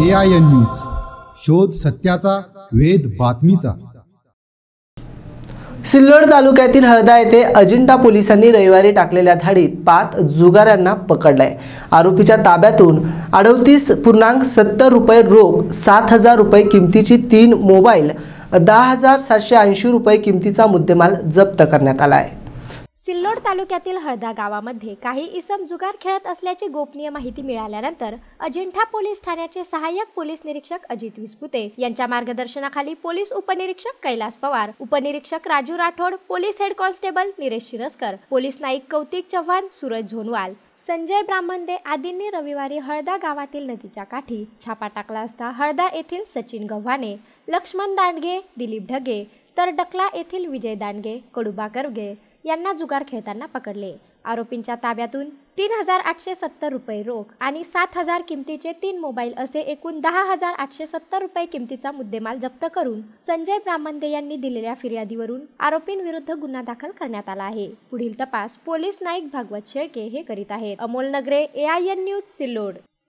AIN news, शोध सत्याचा, वेध बातमीचा। सिल्लोड तालुक्यातील हळदा येथे अजिंठा पोलिसांनी रविवारी टाकलेल्या धाडीत 5 जुगाऱ्यांना पकडले। आरोपीच्या ताब्यातून 38.70 रुपये रोख, 7,000 रुपये किमतीची 3 मोबाईल, 10,780 रुपये किमतीचा मुद्देमाल जप्त करण्यात आला आहे। सिल्लोड तालुक्यातील हळदा गावामध्ये काही इसम जुगार खेळत असल्याची गोपनीय माहिती मिळाल्यानंतर अजिंठा पोलीस ठाण्याचे सहाय्यक पोलीस निरीक्षक अजित विस्पुते यांच्या मार्गदर्शनाखाली पोलीस उपनिरीक्षक कैलास पवार, उपनिरीक्षक Raju Rathod, police head constable Niresh Shiraskar, police naik Kautik Chavan, Suraj Jhonwal, Sanjay Brahmande आदींनी रविवारी हळदा गावातील नदीच्या काठी छापा टाकला असता हळदा येथील सचिन गव्हाणे, लक्ष्मण दांडगे, दिलीप ढगे तर डकला येथील विजय दांडगे, कडुबा करगे यांना जुगार खेळताना पकडले। आरोपींच्या ताब्यातून 3,870 रुपये रोख आणि 7,000 किमतीचे 3 मोबाईल असे एकूण 10,870 रुपये किमतीचा मुद्देमाल जप्त करून संजय ब्राह्मणदे यांनी दिलेल्या फिर्यादीवरून आरोपींविरुद्ध गुन्हा दाखल करण्यात आला आहे। पुढील तपास पोलीस नाईक भागवत शेळके हे करीत आहेत। अमोल नगरे, AIN न्यूज, सिल्लोड।